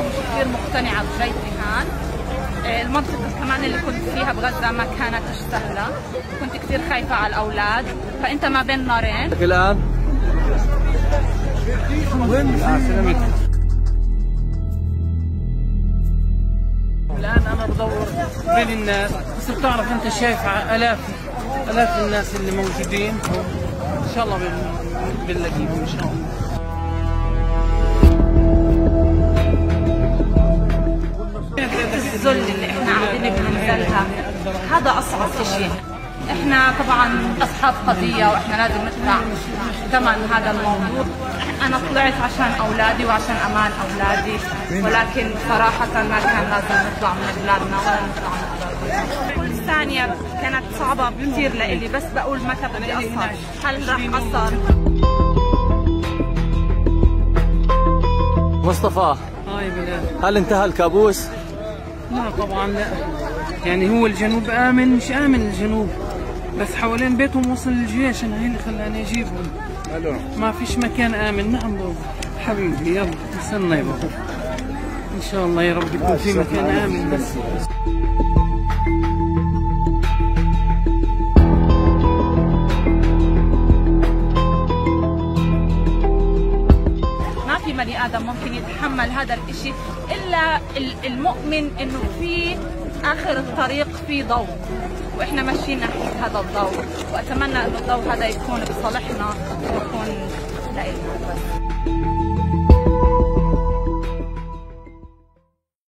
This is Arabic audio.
مش كثير مقتنعة بجيتهان. المنطقة كمان اللي كنت فيها بغزة ما كانتش سهلة، كنت كثير خايفة على الأولاد، فأنت ما بين نارين. الآن وين؟ سلامتك. الآن أنا بدور بين الناس، بس بتعرف أنت شايف آلاف الناس اللي موجودين، إن شاء الله بنلاقيهم إن شاء الله. الذل اللي احنا قاعدين بننزلها هذا اصعب شيء. احنا طبعا اصحاب قضيه واحنا لازم ندفع ثمن هذا الموضوع. انا طلعت عشان اولادي وعشان امان اولادي، ولكن صراحه ما كان لازم نطلع من بلادنا ولا نطلع من بلادنا. كل ثانيه كانت صعبه كثير لإلي، بس بقول متى بدي اقصر، هل راح اقصر؟ مصطفى، هل انتهى الكابوس؟ لا طبعا لا، يعني هو الجنوب آمن، مش آمن الجنوب، بس حوالين بيتهم وصل الجيش، أنا هي اللي خلاني أجيبهم. ما فيش مكان آمن. نعم بابا حبيبي، يلا استنى يا بابا، إن شاء الله يا رب يكون في مكان آمن. بس بني آدم ممكن يتحمل هذا الإشي إلا المؤمن إنه في آخر الطريق في ضوء، وإحنا ماشيين ناحية هذا الضوء، وأتمنى إنه الضوء هذا يكون بصالحنا ويكون لإلنا بس.